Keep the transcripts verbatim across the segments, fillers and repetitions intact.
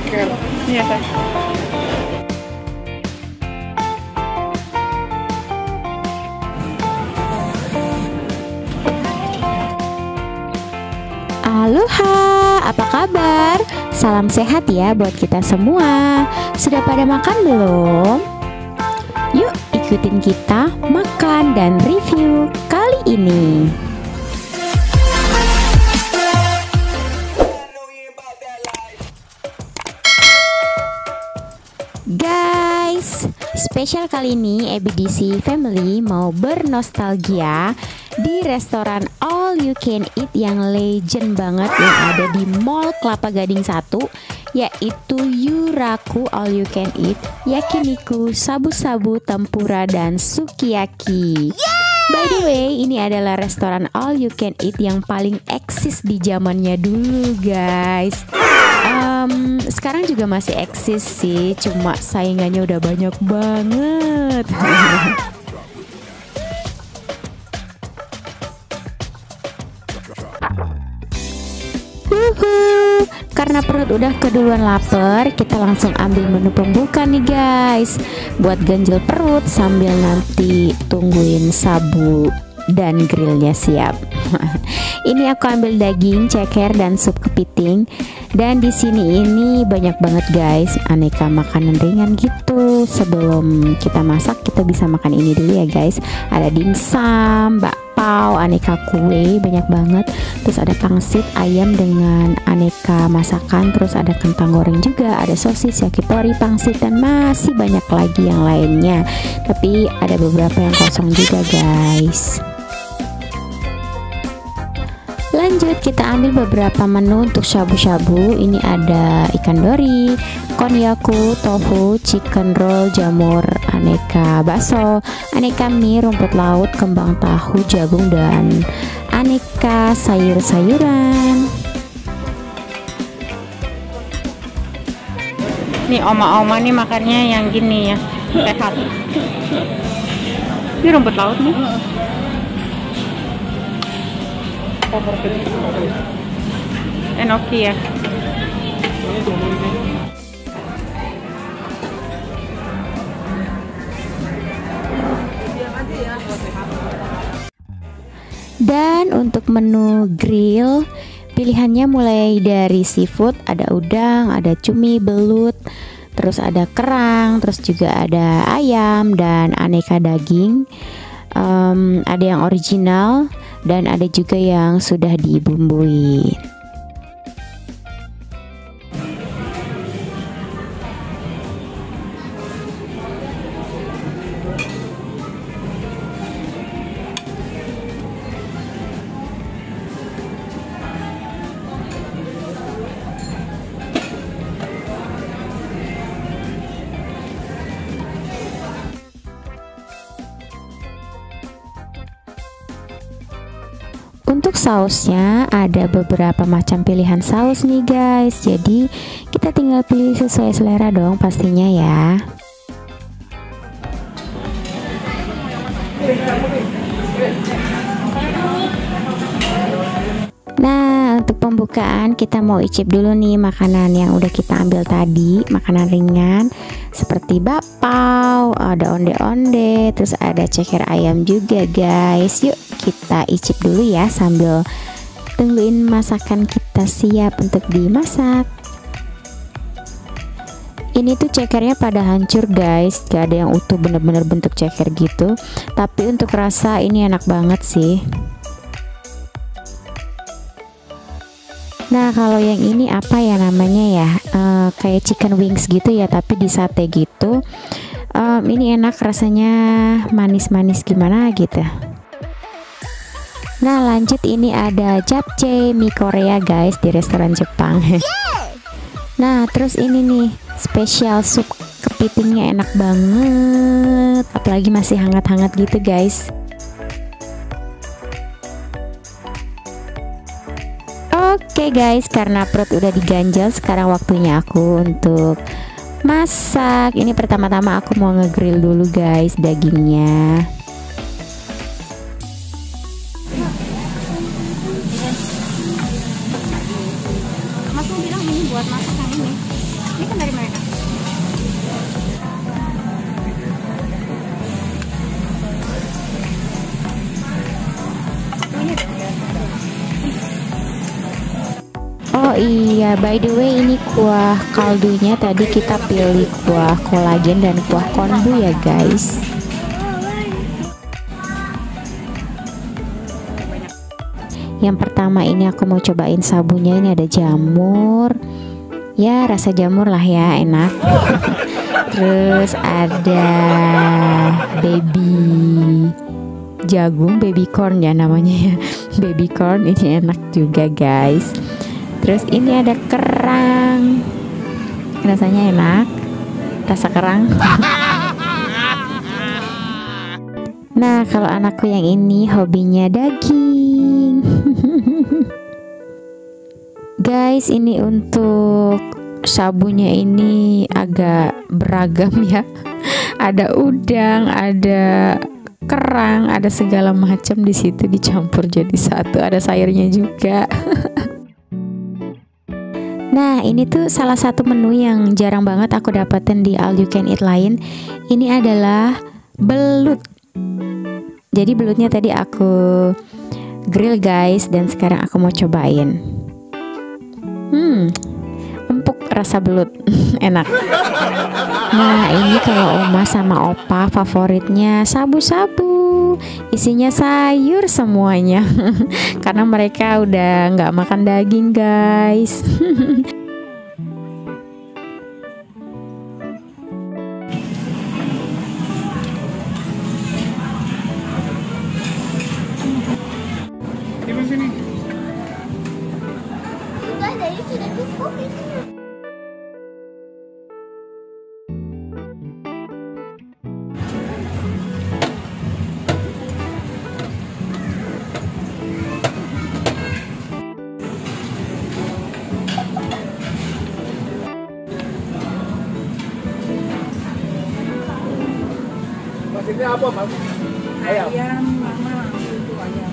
ceker. Iya kan? Aloha, apa kabar? Salam sehat ya buat kita semua. Sudah pada makan belum? Yuk ikutin kita makan dan review kali ini. Guys, spesial kali ini A B D C Family mau bernostalgia di restoran all you can eat yang legend banget yang ada di Mall Kelapa Gading satu, yaitu Yuraku All You Can Eat, yakiniku, sabu-sabu, tempura, dan sukiyaki. By the way, ini adalah restoran all you can eat yang paling eksis di zamannya dulu, guys. Um, sekarang juga masih eksis sih, cuma saingannya udah banyak banget. Uhuh, karena perut udah keduluan lapar, kita langsung ambil menu pembuka nih guys, buat ganjel perut sambil nanti tungguin sabu dan grillnya siap. Ini aku ambil daging, ceker, dan sup kepiting. Dan di sini ini banyak banget guys, aneka makanan ringan gitu. Sebelum kita masak, kita bisa makan ini dulu ya guys. Ada dimsum, bakpao, aneka kue, banyak banget. Terus ada pangsit ayam dengan aneka masakan. Terus ada kentang goreng juga, ada sosis, yakitori, pangsit, dan masih banyak lagi yang lainnya. Tapi ada beberapa yang kosong juga guys. Lanjut, kita ambil beberapa menu untuk shabu-shabu. Ini ada ikan dori, konnyaku, tofu, chicken roll, jamur, aneka bakso, aneka mie, rumput laut, kembang tahu, jagung, dan aneka sayur-sayuran. Nih oma-oma nih makannya yang gini ya, sehat. Ini rumput laut nih. Enoki ya. Dan untuk menu grill, pilihannya mulai dari seafood, ada udang, ada cumi, belut, terus ada kerang, terus juga ada ayam dan aneka daging. Um, ada yang original dan ada juga yang sudah dibumbui. Untuk sausnya ada beberapa macam pilihan saus nih guys. Jadi kita tinggal pilih sesuai selera dong pastinya ya. Nah, untuk pembukaan kita mau icip dulu nih makanan yang udah kita ambil tadi, makanan ringan seperti bakpao, ada onde-onde, terus ada ceker ayam juga guys. Yuk kita icip dulu ya sambil tungguin masakan kita siap untuk dimasak. Ini tuh cekernya pada hancur guys, gak ada yang utuh bener-bener bentuk ceker gitu. Tapi untuk rasa ini enak banget sih. Nah kalau yang ini apa ya namanya ya, uh, kayak chicken wings gitu ya, tapi di sate gitu. um, Ini enak rasanya, manis-manis gimana gitu. Nah lanjut, ini ada japchae mie Korea guys di restoran Jepang. Nah terus ini nih spesial sup kepitingnya, enak banget, apalagi masih hangat-hangat gitu guys. Oke guys, karena perut udah diganjal, sekarang waktunya aku untuk masak. Ini pertama-tama aku mau ngegrill dulu guys dagingnya. Mas mau bilang ini buat masak yang ini. Ini Ya, by the way, ini kuah kaldunya tadi kita pilih kuah kolagen dan kuah konbu ya guys. Yang pertama ini aku mau cobain sabunnya. Ini ada jamur. Ya, rasa jamur lah ya, enak. Terus ada baby jagung, baby corn ya namanya ya. Baby corn ini enak juga guys. Terus ini ada kerang. Rasanya enak. Rasa kerang. Nah, kalau anakku yang ini hobinya daging. Guys, ini untuk sabunnya ini agak beragam ya. Ada udang, ada kerang, ada segala macam di situ dicampur jadi satu. Ada sayurnya juga. Nah, ini tuh salah satu menu yang jarang banget aku dapetin di All You Can Eat lain. Ini adalah belut. Jadi belutnya tadi aku grill guys, dan sekarang aku mau cobain. Hmm, empuk rasa belut, enak. Nah, ini kalau oma sama opa favoritnya sabu-sabu, isinya sayur semuanya. Karena mereka udah nggak makan daging guys. Ini apa, Mas? Ayam. Ayam, mama itu ayam.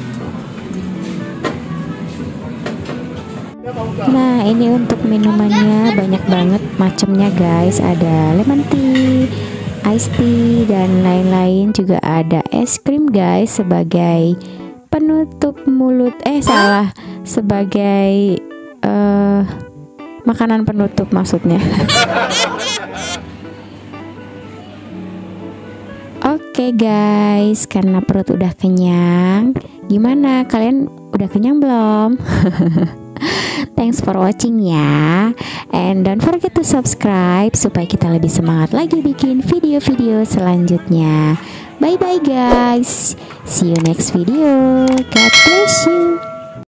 Nah, ini untuk minumannya banyak banget macamnya guys. Ada lemon tea, iced tea, dan lain-lain. Juga ada es krim guys sebagai penutup mulut. Eh salah, sebagai uh, makanan penutup maksudnya. Oke guys, karena perut udah kenyang. Gimana, kalian udah kenyang belum? Thanks for watching ya. And don't forget to subscribe supaya kita lebih semangat lagi bikin video-video selanjutnya. Bye bye guys. See you next video. God bless you.